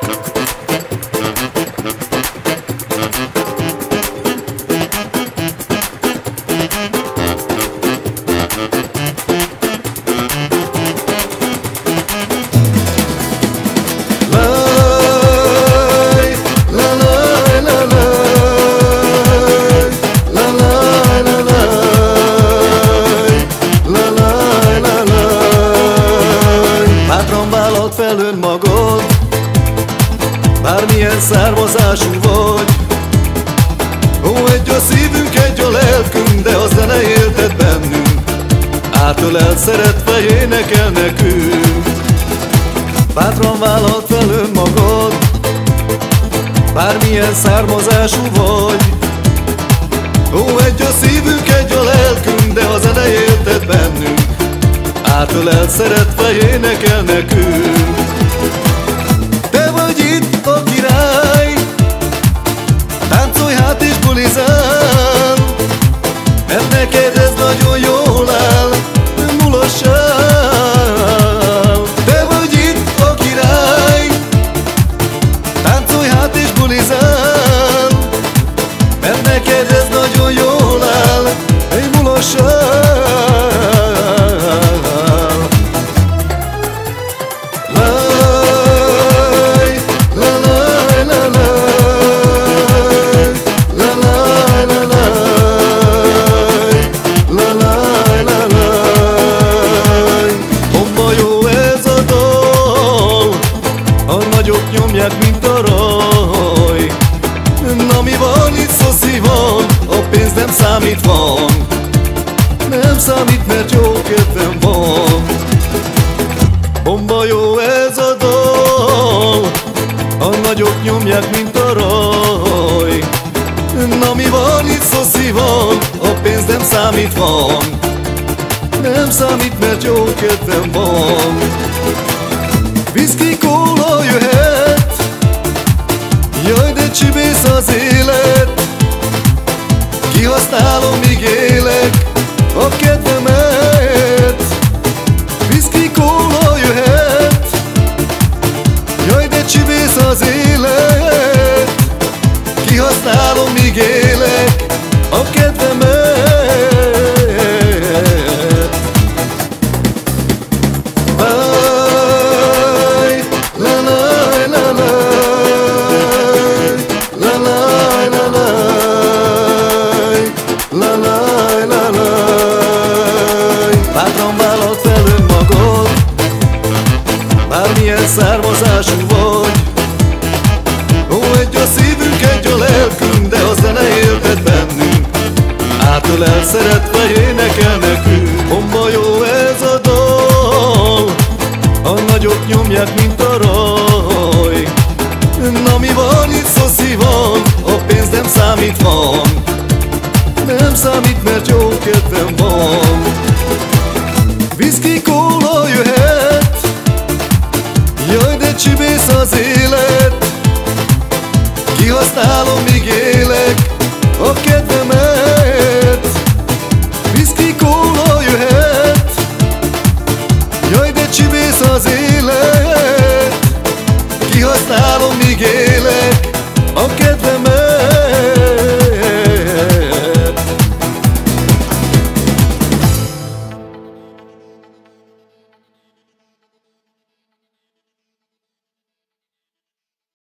Fel önmagad, bármilyen származású vagy. Ó, egy a szívünk, egy a lelkünk, de a zene éltet bennünk, átölelt szeretve énekel nekünk. Bátran vállald fel önmagad, bármilyen származású vagy. Ó, egy a szívünk, egy a lelkünk, de a zene éltet bennünk, átölelt szeretve énekel nekünk. Te vagy itt a király, táncolj hát és bulizál, mert neked ez nagyon jól áll, mulassál. Te vagy itt a király, táncolj hát és bulizál, mert neked ez nagyon jól áll, mulassál. Nyomják, mint a raj. Na mi van itt, szoszi van, a pénz nem számít, van. Nem számít, mert jó kedvem van. Bomba jó ez a dal, a nagyok nyomják, mint a raj. Na mi van itt, szoszi van, a pénz nem számít, van. Nem számít, mert jó kedvem van. Viszki, kóla jöhet, jaj, de csibész az élet. Kihasználom, míg élek a kedvemet. Viszki, kóla jöhet, jaj, de csibész az élet. Kihasználom, míg élek a kedvemet. Bátran vállald fel önmagad, bármilyen származású vagy. Ó, egy a szívünk, egy a lelkünk, de a zene éltet bennünk, átölel szeretve énekel nekünk. Bomba jó ez a dal, a nagyok nyomják, mint a raj. Na mi van itt, szoszi van, a pénz nem számít, van. Nem számít, mert jó kedvem van. Viszki, kóla jöhet, jaj, de csibész az élet. Kihasználom, míg élek a kedvemet. Viszki, kóla jöhet, jaj, de csibész az élet. Kihasználom, míg élek